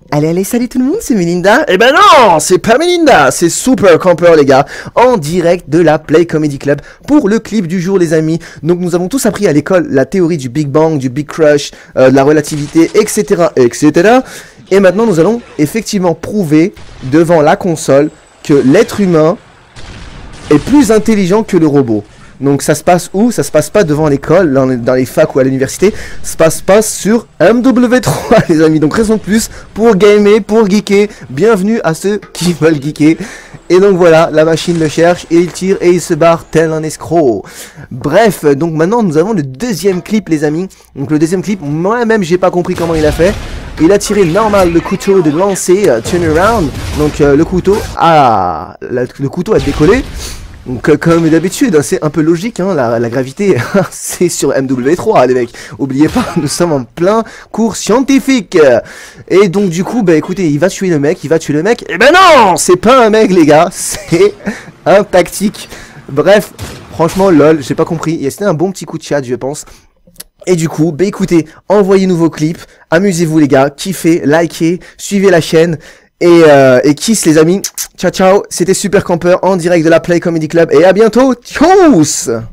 Allez, allez, salut tout le monde, c'est Melinda. Eh ben non, c'est pas Melinda, c'est Super Camper les gars, en direct de la Play Comedy Club pour le clip du jour les amis. Donc nous avons tous appris à l'école la théorie du Big Bang, du Big Crush, de la relativité, etc., etc. Et maintenant nous allons effectivement prouver devant la console que l'être humain est plus intelligent que le robot. Donc ça se passe où? Ça se passe pas devant l'école, dans les facs ou à l'université. Ça se passe sur MW3 les amis. Donc raison de plus pour gamer, pour geeker. Bienvenue à ceux qui veulent geeker. Et donc voilà, la machine le cherche et il tire et il se barre tel un escroc. Bref, donc maintenant nous avons le deuxième clip les amis. Donc le deuxième clip, moi-même j'ai pas compris comment il a fait. Il a tiré normal le couteau de lancer, turn around. Donc le couteau a décollé. Donc comme d'habitude, hein, c'est un peu logique, hein, la gravité, c'est sur MW3 les mecs. Oubliez pas, nous sommes en plein cours scientifique. Et donc du coup, bah écoutez, il va tuer le mec, Et ben non, c'est pas un mec les gars, c'est un tactique. Bref, franchement lol, j'ai pas compris. C'était un bon petit coup de chat je pense. Et du coup, bah écoutez, envoyez-nous vos clips, amusez-vous les gars, kiffez, likez, suivez la chaîne. Et kiss les amis, ciao ciao, c'était Super Camper en direct de la Play Comedy Club et à bientôt, tchuss.